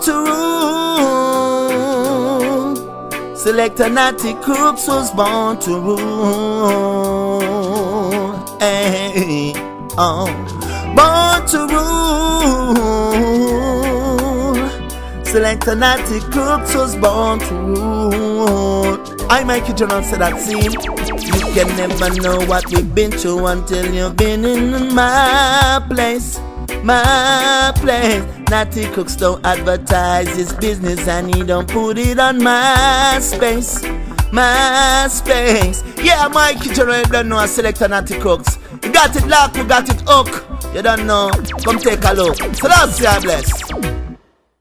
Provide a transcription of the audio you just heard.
to rule. Selector Natty Crooks was born to rule. Hey, oh, born to rule. Selector Natty Crooks was born to rule. I Mikey Journal said that scene. You can never know what we've been through until you've been in my place. My place. Natty Crooks don't advertise his business and he don't put it on MySpace. MySpace. Yeah, Mikey Journal, you don't know a Selector Natty Crooks. You got it locked, you got it hook. You don't know. Come take a look. So that's your bless.